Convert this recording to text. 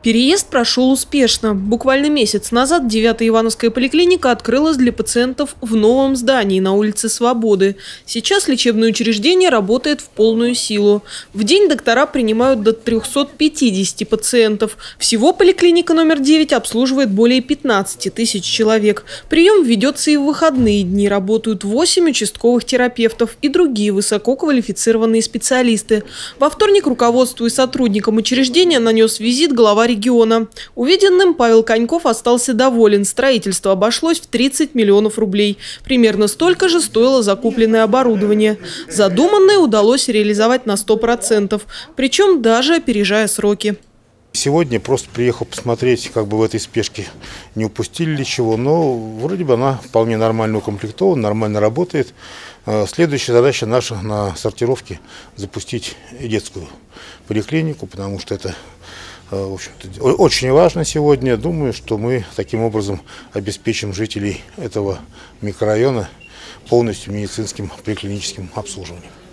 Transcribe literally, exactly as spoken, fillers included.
Переезд прошел успешно. Буквально месяц назад девятая Ивановская поликлиника открылась для пациентов в новом здании на улице Свободы. Сейчас лечебное учреждение работает в полную силу. В день доктора принимают до трёхсот пятидесяти пациентов. Всего поликлиника номер девять обслуживает более пятнадцати тысяч человек. Прием ведется и в выходные дни. Работают восемь участковых терапевтов и другие высококвалифицированные специалисты. Во вторник руководству и сотрудникам учреждения нанес визит глава региона. Увиденным Павел Коньков остался доволен. Строительство обошлось в тридцать миллионов рублей. Примерно столько же стоило закупленное оборудование. Задуманное удалось реализовать на сто процентов, причем даже опережая сроки. Сегодня просто приехал посмотреть, как бы в этой спешке не упустили ли чего, но вроде бы она вполне нормально укомплектована, нормально работает. Следующая задача наша на сортировке – запустить детскую поликлинику, потому что это, в общем-то, очень важно сегодня. Думаю, что мы таким образом обеспечим жителей этого микрорайона полностью медицинским поликлиническим обслуживанием.